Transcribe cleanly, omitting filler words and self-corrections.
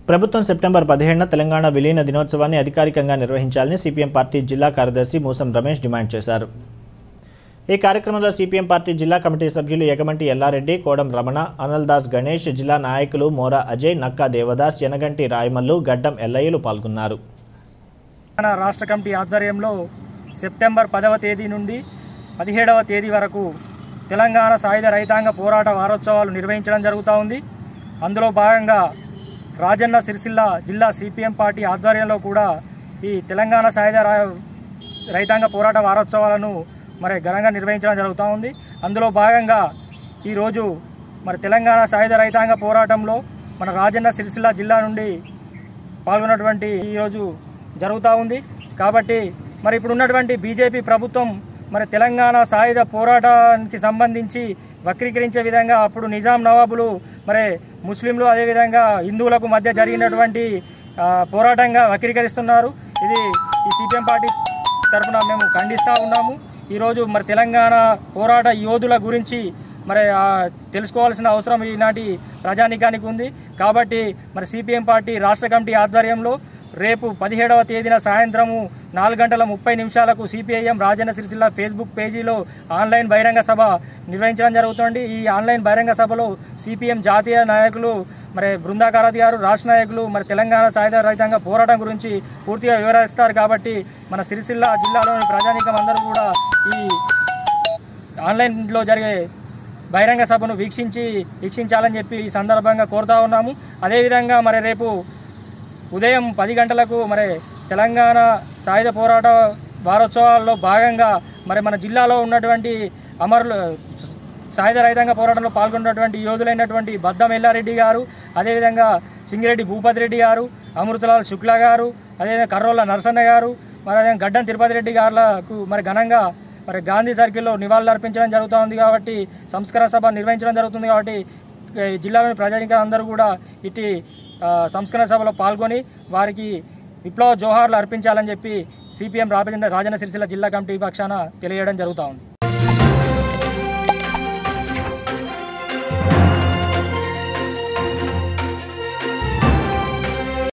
ప్రభుత్వం సెప్టెంబర్ 17న తెలంగాణ విలీన దినోత్సవాన్ని అధికారికంగా నిర్వహించాలని సిపిఎం పార్టీ జిల్లా కార్యదర్శి మూసం రమేష్ డిమాండ్ చేశారు. ఈ కార్యక్రమంలో సిపిఎం పార్టీ జిల్లా కమిటీ సభ్యులు యగమంటి ఎల్లారెడ్డి, కోడం రమణ, అనల్దాస్ గణేష్, జిల్లా నాయకులు మోరా అజయ్, నక్కా దేవదాస్, యనగంటి రాయమల్లు, గడ్డం ఎల్లయ్యలు పాల్గొన్నారు. రాష్ట్ర కమిటీ ఆధ్వర్యంలో సెప్టెంబర్ 10వ తేదీ నుండి 17వ తేదీ వరకు తెలంగాణ సాయుధ రైతాంగ పోరాట వారోత్సవాలు నిర్వహించడం జరుగుతూ ఉంది. అందులో భాగంగా రాజన్న సిరిసిల్ల జిల్లా సిపిఎం పార్టీ ఆధ్వర్యంలో కూడా ఈ తెలంగాణ సాయుధ రైతాంగ పోరాట వారోత్సవాలను ఘనంగా నిర్వహించడం జరుగుతూ ఉంది. అందులో భాగంగా ఈరోజు తెలంగాణ సాయుధ రైతాంగ పోరాటంలో మన రాజన్న సిరిసిల్ల జిల్లా నుండి పాల్గొన్నటువంటి ఈరోజు జరుగుతూ ఉంది. కాబట్టి ఇప్పుడు ఉన్నటువంటి బీజేపీ ప్రభుత్వం తెలంగాణ సాయుధ పోరాటానికి సంబంధించి వక్రీకరించే విధంగా అప్పుడు నిజాం నవాబులు ముస్లింలు అదేవిధంగా హిందువులకు మధ్య జరిగినటువంటి పోరాటంగా వక్రీకరిస్తున్నారు. ఇది ఈ సిపిఎం పార్టీ తరఫున మేము ఖండిస్తూ ఉన్నాము. ఈరోజు తెలంగాణ పోరాట యోధుల గురించి తెలుసుకోవాల్సిన అవసరం ఈనాటి ప్రజానీకానికి ఉంది. కాబట్టి సిపిఎం పార్టీ రాష్ట్ర కమిటీ ఆధ్వర్యంలో రేపు 17వ తేదీన సాయంత్రము 4:30 సిపిఐఎం రాజన్న సిరిసిల్ల ఫేస్బుక్ పేజీలో ఆన్లైన్ బహిరంగ సభ నిర్వహించడం జరుగుతుంది. ఈ ఆన్లైన్ బహిరంగ సభలో సిపిఎం జాతీయ నాయకులు బృందాకారతి గారు, రాష్ట్ర నాయకులు తెలంగాణ సాయుధ రైతాంగ పోరాటం గురించి పూర్తిగా వివరిస్తారు. కాబట్టి మన సిరిసిల్ల జిల్లాలోని ప్రజానీకం అందరూ కూడా ఈ ఆన్లైన్లో జరిగే బహిరంగ సభను వీక్షించాలని చెప్పి ఈ సందర్భంగా కోరుతా ఉన్నాము. అదేవిధంగా రేపు ఉదయం 10 గంటలకు తెలంగాణ సాయుధ పోరాట వారోత్సవాల్లో భాగంగా మన జిల్లాలో ఉన్నటువంటి అమరులు సాయుధ రైతాంగ పోరాటంలో పాల్గొన్నటువంటి యోధులైనటువంటి బద్దం ఎల్లారెడ్డి గారు, అదేవిధంగా సింగిరెడ్డి భూపతి రెడ్డి గారు, అమృతలాల్ శుక్లా గారు, అదేవిధంగా కర్రోళ్ళ నరసన్న గారు, గడ్డం తిరుపతి రెడ్డి గారులకు ఘనంగా గాంధీ సర్కిల్లో నివాళులు అర్పించడం జరుగుతూ ఉంది. కాబట్టి సంస్కరణ సభ నిర్వహించడం జరుగుతుంది. కాబట్టి జిల్లాలోని ప్రజానికులు అందరూ కూడా ఇటు సంస్కరణ సభలో పాల్గొని వారికి విప్లవ జోహార్లు అర్పించాలని చెప్పి సిపిఎం రాజన్న సిరిసిల్ల జిల్లా కమిటీ పక్షాన తెలియజేయడం జరుగుతూ ఉంది.